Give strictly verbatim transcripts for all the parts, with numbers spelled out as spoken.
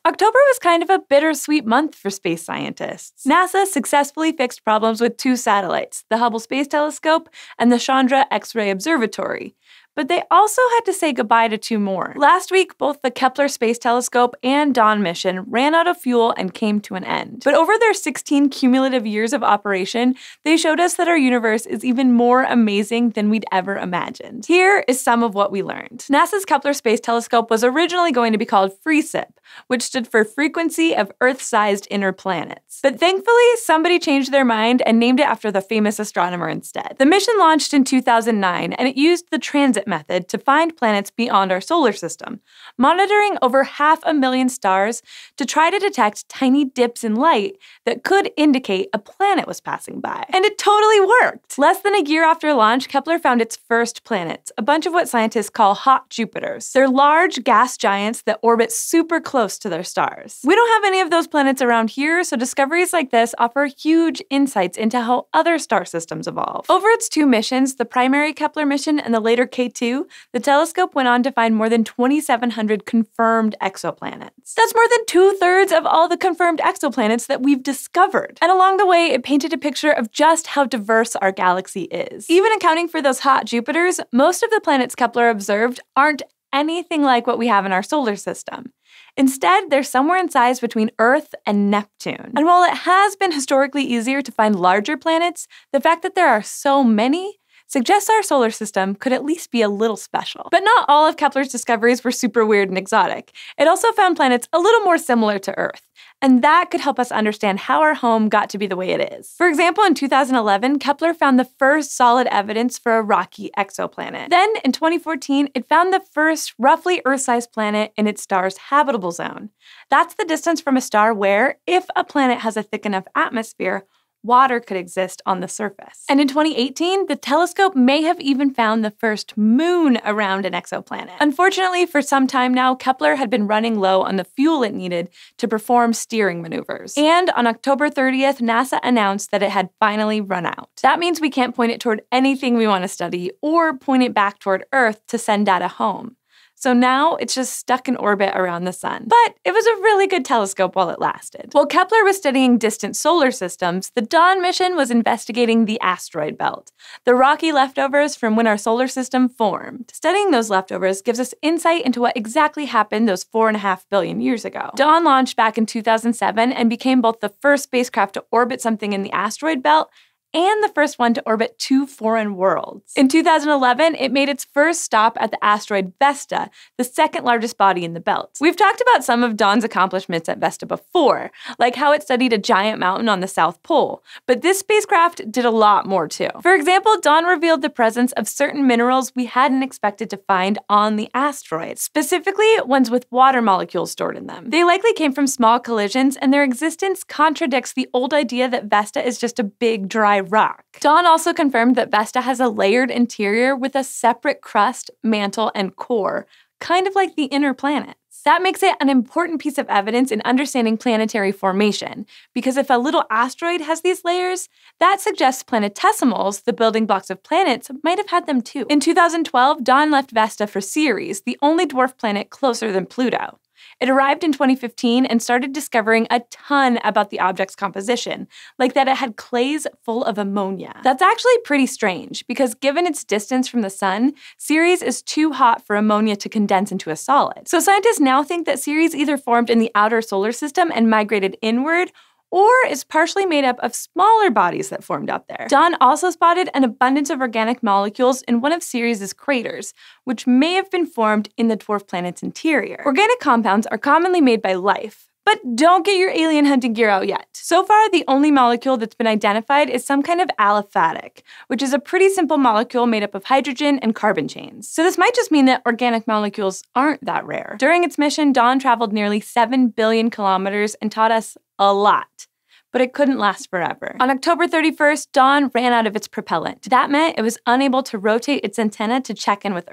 October was kind of a bittersweet month for space scientists. NASA successfully fixed problems with two satellites, the Hubble Space Telescope and the Chandra X-ray Observatory. But they also had to say goodbye to two more. Last week, both the Kepler Space Telescope and Dawn mission ran out of fuel and came to an end. But over their sixteen cumulative years of operation, they showed us that our universe is even more amazing than we'd ever imagined. Here is some of what we learned. NASA's Kepler Space Telescope was originally going to be called FREESIP, which stood for Frequency of Earth-Sized Inner Planets. But thankfully, somebody changed their mind and named it after the famous astronomer instead. The mission launched in two thousand nine, and it used the transit method to find planets beyond our solar system, monitoring over half a million stars to try to detect tiny dips in light that could indicate a planet was passing by. And it totally worked! Less than a year after launch, Kepler found its first planets, a bunch of what scientists call hot Jupiters. They're large gas giants that orbit super close to their stars. We don't have any of those planets around here, so discoveries like this offer huge insights into how other star systems evolve. Over its two missions, the primary Kepler mission and the later K two, the telescope went on to find more than twenty-seven hundred confirmed exoplanets. That's more than two-thirds of all the confirmed exoplanets that we've discovered. And along the way, it painted a picture of just how diverse our galaxy is. Even accounting for those hot Jupiters, most of the planets Kepler observed aren't anything like what we have in our solar system. Instead, they're somewhere in size between Earth and Neptune. And while it has been historically easier to find larger planets, the fact that there are so many suggests our solar system could at least be a little special. But not all of Kepler's discoveries were super weird and exotic. It also found planets a little more similar to Earth, and that could help us understand how our home got to be the way it is. For example, in two thousand eleven, Kepler found the first solid evidence for a rocky exoplanet. Then, in twenty fourteen, it found the first roughly Earth-sized planet in its star's habitable zone. That's the distance from a star where, if a planet has a thick enough atmosphere, water could exist on the surface. And in twenty eighteen, the telescope may have even found the first moon around an exoplanet. Unfortunately, for some time now, Kepler had been running low on the fuel it needed to perform steering maneuvers. And on October thirtieth, NASA announced that it had finally run out. That means we can't point it toward anything we want to study or point it back toward Earth to send data home. So now it's just stuck in orbit around the sun. But it was a really good telescope while it lasted. While Kepler was studying distant solar systems, the Dawn mission was investigating the asteroid belt, the rocky leftovers from when our solar system formed. Studying those leftovers gives us insight into what exactly happened those four and a half billion years ago. Dawn launched back in two thousand seven and became both the first spacecraft to orbit something in the asteroid belt and the first one to orbit two foreign worlds. In two thousand eleven, it made its first stop at the asteroid Vesta, the second largest body in the belt. We've talked about some of Dawn's accomplishments at Vesta before, like how it studied a giant mountain on the South Pole, but this spacecraft did a lot more too. For example, Dawn revealed the presence of certain minerals we hadn't expected to find on the asteroid, specifically ones with water molecules stored in them. They likely came from small collisions, and their existence contradicts the old idea that Vesta is just a big, dry rock. Dawn also confirmed that Vesta has a layered interior with a separate crust, mantle, and core, kind of like the inner planets. That makes it an important piece of evidence in understanding planetary formation, because if a little asteroid has these layers, that suggests planetesimals, the building blocks of planets, might have had them too. In two thousand twelve, Dawn left Vesta for Ceres, the only dwarf planet closer than Pluto. It arrived in twenty fifteen and started discovering a ton about the object's composition, like that it had clays full of ammonia. That's actually pretty strange, because given its distance from the sun, Ceres is too hot for ammonia to condense into a solid. So scientists now think that Ceres either formed in the outer solar system and migrated inward, or is partially made up of smaller bodies that formed up there. Dawn also spotted an abundance of organic molecules in one of Ceres' craters, which may have been formed in the dwarf planet's interior. Organic compounds are commonly made by life, but don't get your alien hunting gear out yet. So far, the only molecule that's been identified is some kind of aliphatic, which is a pretty simple molecule made up of hydrogen and carbon chains. So this might just mean that organic molecules aren't that rare. During its mission, Dawn traveled nearly seven billion kilometers and taught us a lot. But it couldn't last forever. On October thirty-first, Dawn ran out of its propellant. That meant it was unable to rotate its antenna to check in with Earth.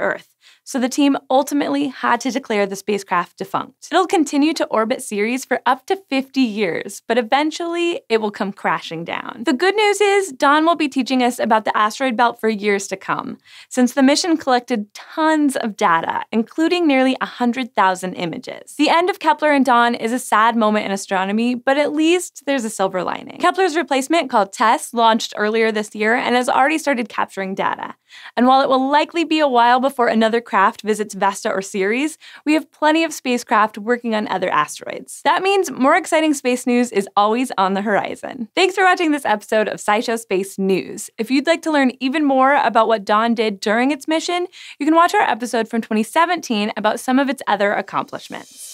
so the team ultimately had to declare the spacecraft defunct. It'll continue to orbit Ceres for up to fifty years, but eventually it will come crashing down. The good news is Dawn will be teaching us about the asteroid belt for years to come, since the mission collected tons of data, including nearly one hundred thousand images. The end of Kepler and Dawn is a sad moment in astronomy, but at least there's a silver lining. Kepler's replacement, called TESS, launched earlier this year and has already started capturing data. And while it will likely be a while before another craft visits Vesta or Ceres, we have plenty of spacecraft working on other asteroids. That means more exciting space news is always on the horizon. Thanks for watching this episode of SciShow Space News. If you'd like to learn even more about what Dawn did during its mission, you can watch our episode from twenty seventeen about some of its other accomplishments.